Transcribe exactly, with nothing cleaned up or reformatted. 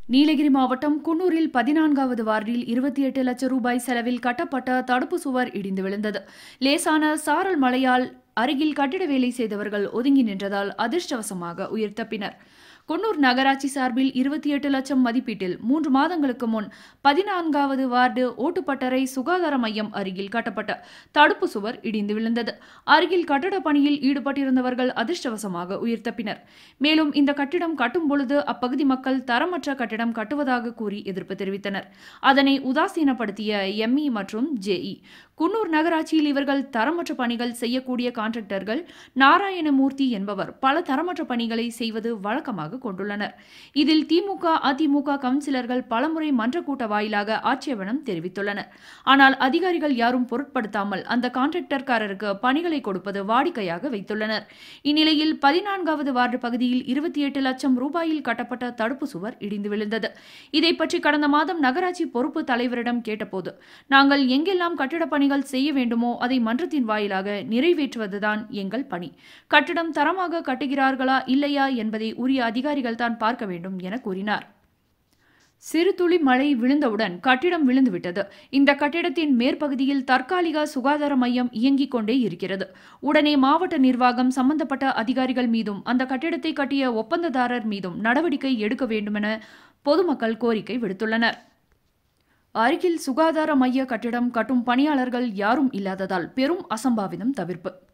நீலகிரி மாவட்டம் குன்னூரில் பதினான்காவது வார்டில் இருபத்தி எட்டு லட்சம் ரூபாய் செலவில் கட்டப்பட்ட தடுப்பு சுவர் இடிந்து விழுந்தது. லேசான சாரல் மழையால் அருகில் கட்டிட வேலை செய்தவர்கள் ஒதுங்கி நின்றதால் அதிர்ஷ்டவசமாக உயிர் தப்பினர். குன்னூர் நகராட்சி சார்பில் இருபத்தி எட்டு லட்சம் மதிப்பீட்டில் மூன்று மாதங்களுக்கு முன் பதினான்காவது வார்டு ஓட்டுப்பட்டறை சுகாதார மையம் அருகில் கட்டப்பட்ட தடுப்பு சுவர் இடிந்து விழுந்தது. அருகில் கட்டட பணியில் ஈடுபட்டிருந்தவர்கள் அதிர்ஷ்டவசமாக உயிர் தப்பினர். மேலும் இந்த கட்டிடம் கட்டும் பொழுது அப்பகுதி மக்கள் தரமற்ற கட்டிடம் கட்டுவதாக கூறி எதிர்ப்பு தெரிவித்தனர். அதனை உதாசீனப்படுத்திய எம்இ மற்றும் ஜேஇ குன்னூர் நகராட்சியில் இவர்கள் தரமற்ற பணிகள் செய்யக்கூடிய கான்ட்ராக்டர்கள் நாராயணமூர்த்தி என்பவர் பல தரமற்ற பணிகளை செய்வது வழக்கமாக கொண்டுள்ளனர். இதில் திமுக, அதிமுக கவுன்சிலர்கள் பலமுறை மன்ற கூட்ட வாயிலாக ஆட்சேபனம் தெரிவித்துள்ளனர். ஆனால் அதிகாரிகள் யாரும் பொருட்படுத்தாமல் அந்த கான்ட்ராக்டர்காரருக்கு பணிகளை கொடுப்பது வாடிக்கையாக வைத்துள்ளனர். இந்நிலையில் பதினான்காவது வார்டு பகுதியில் இருபத்தி எட்டு லட்சம் ரூபாயில் கட்டப்பட்ட தடுப்பு சுவர் இடிந்து விழுந்தது. இதை பற்றி கடந்த மாதம் நகராட்சி பொறுப்பு தலைவரிடம் கேட்டபோது, நாங்கள் எங்கெல்லாம் கட்டிடப் பணிகள் செய்ய வேண்டுமோ அதை மன்றத்தின் வாயிலாக நிறைவேற்றுவதுதான் எங்கள் பணி. கட்டிடம் தரமாக கட்டுகிறார்களா இல்லையா என்பதை உரிய அதிகாரிகள் தான் பார்க்க வேண்டும் என கூறினார். சிறு துளி மழை விழுந்தவுடன் கட்டிடம் விழுந்துவிட்டது. இந்த கட்டிடத்தின் மேற்பகுதியில் தற்காலிக சுகாதார மையம் இயங்கிக் கொண்டே இருக்கிறது. உடனே மாவட்ட நிர்வாகம் சம்பந்தப்பட்ட அதிகாரிகள் மீதும் அந்த கட்டிடத்தை கட்டிய ஒப்பந்ததாரர் மீதும் நடவடிக்கை எடுக்க வேண்டுமென பொதுமக்கள் கோரிக்கை விடுத்துள்ளனர். அருகில் சுகாதார மைய கட்டிடம் கட்டும் பணியாளர்கள் யாரும் இல்லாததால் பெரும் அசம்பாவிதம் தவிர்ப்பு.